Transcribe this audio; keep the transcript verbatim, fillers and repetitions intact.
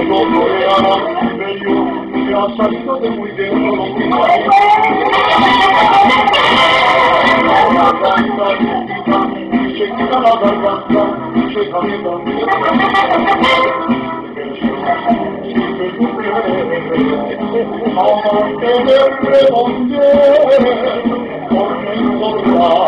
Ha salido de muy dentro lo que hay. La garganta, se quita la garganta, se calienta. Amante del redondel, por mi soledad.